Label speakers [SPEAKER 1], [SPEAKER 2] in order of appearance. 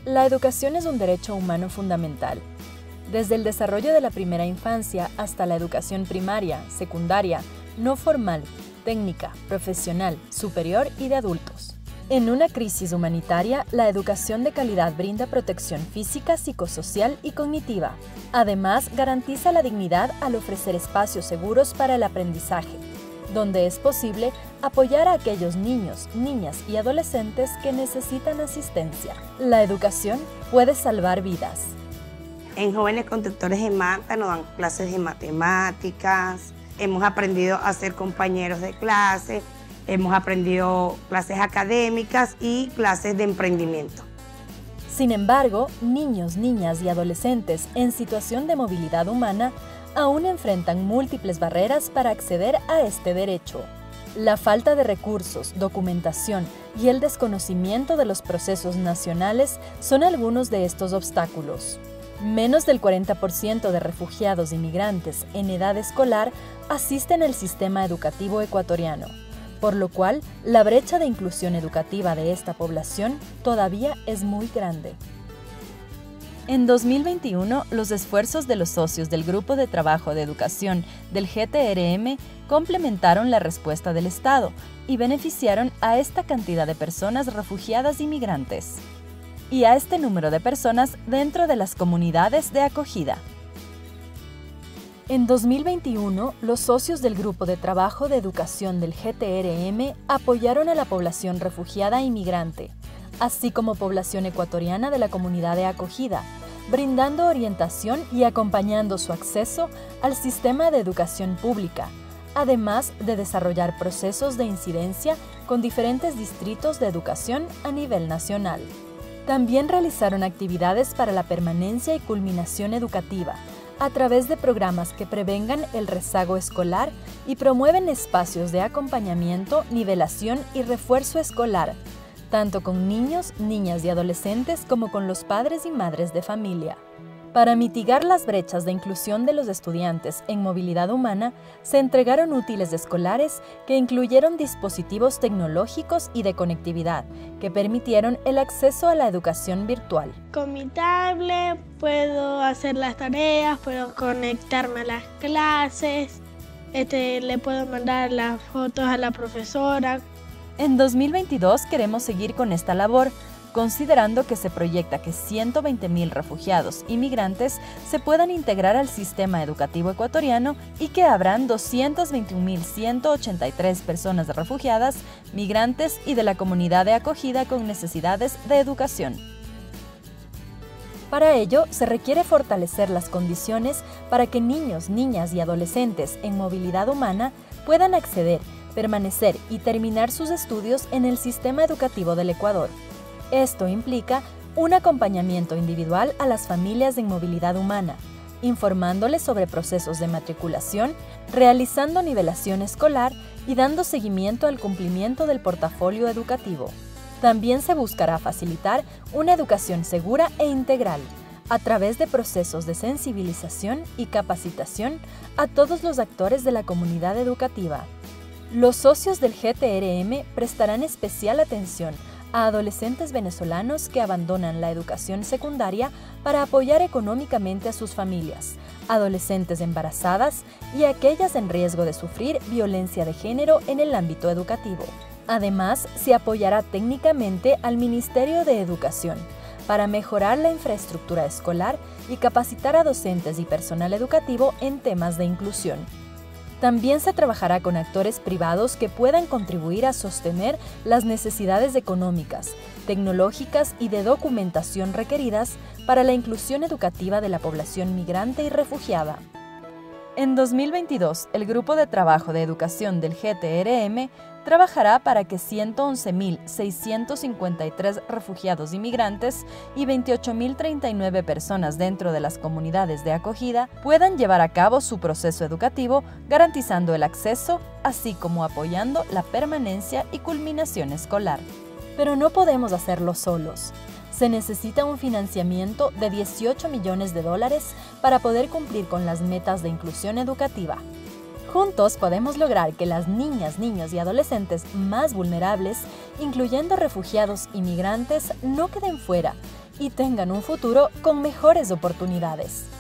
[SPEAKER 1] La educación es un derecho humano fundamental. Desde el desarrollo de la primera infancia hasta la educación primaria, secundaria, no formal, técnica, profesional, superior y de adultos. En una crisis humanitaria, la educación de calidad brinda protección física, psicosocial y cognitiva. Además, garantiza la dignidad al ofrecer espacios seguros para el aprendizaje, donde es posible apoyar a aquellos niños, niñas y adolescentes que necesitan asistencia. La educación puede salvar vidas.
[SPEAKER 2] En Jóvenes Constructores de Manta nos dan clases de matemáticas, hemos aprendido a ser compañeros de clase, hemos aprendido clases académicas y clases de emprendimiento.
[SPEAKER 1] Sin embargo, niños, niñas y adolescentes en situación de movilidad humana aún enfrentan múltiples barreras para acceder a este derecho. La falta de recursos, documentación y el desconocimiento de los procesos nacionales son algunos de estos obstáculos. Menos del 40% de refugiados y migrantes en edad escolar asisten al sistema educativo ecuatoriano, por lo cual la brecha de inclusión educativa de esta población todavía es muy grande. En 2021, los esfuerzos de los socios del Grupo de Trabajo de Educación del GTRM complementaron la respuesta del Estado y beneficiaron a esta cantidad de personas refugiadas y migrantes, y a este número de personas dentro de las comunidades de acogida. En 2021, los socios del Grupo de Trabajo de Educación del GTRM apoyaron a la población refugiada y migrante, así como población ecuatoriana de la comunidad de acogida, brindando orientación y acompañando su acceso al sistema de educación pública, además de desarrollar procesos de incidencia con diferentes distritos de educación a nivel nacional. También realizaron actividades para la permanencia y culminación educativa, a través de programas que prevengan el rezago escolar y promueven espacios de acompañamiento, nivelación y refuerzo escolar, tanto con niños, niñas y adolescentes como con los padres y madres de familia. Para mitigar las brechas de inclusión de los estudiantes en movilidad humana, se entregaron útiles escolares que incluyeron dispositivos tecnológicos y de conectividad que permitieron el acceso a la educación virtual.
[SPEAKER 3] Con mi tablet puedo hacer las tareas, puedo conectarme a las clases, le puedo mandar las fotos a la profesora.
[SPEAKER 1] En 2022 queremos seguir con esta labor, considerando que se proyecta que 120.000 refugiados y migrantes se puedan integrar al sistema educativo ecuatoriano y que habrán 221.183 personas refugiadas, migrantes y de la comunidad de acogida con necesidades de educación. Para ello, se requiere fortalecer las condiciones para que niños, niñas y adolescentes en movilidad humana puedan acceder, permanecer y terminar sus estudios en el sistema educativo del Ecuador. Esto implica un acompañamiento individual a las familias en movilidad humana, informándoles sobre procesos de matriculación, realizando nivelación escolar y dando seguimiento al cumplimiento del portafolio educativo. También se buscará facilitar una educación segura e integral, a través de procesos de sensibilización y capacitación a todos los actores de la comunidad educativa. Los socios del GTRM prestarán especial atención a adolescentes venezolanos que abandonan la educación secundaria para apoyar económicamente a sus familias, adolescentes embarazadas y aquellas en riesgo de sufrir violencia de género en el ámbito educativo. Además, se apoyará técnicamente al Ministerio de Educación para mejorar la infraestructura escolar y capacitar a docentes y personal educativo en temas de inclusión. También se trabajará con actores privados que puedan contribuir a sostener las necesidades económicas, tecnológicas y de documentación requeridas para la inclusión educativa de la población migrante y refugiada. En 2022, el Grupo de Trabajo de Educación del GTRM trabajará para que 111.653 refugiados y migrantes y 28.039 personas dentro de las comunidades de acogida puedan llevar a cabo su proceso educativo, garantizando el acceso, así como apoyando la permanencia y culminación escolar. Pero no podemos hacerlo solos. Se necesita un financiamiento de $18 millones para poder cumplir con las metas de inclusión educativa. Juntos podemos lograr que las niñas, niños y adolescentes más vulnerables, incluyendo refugiados y migrantes, no queden fuera y tengan un futuro con mejores oportunidades.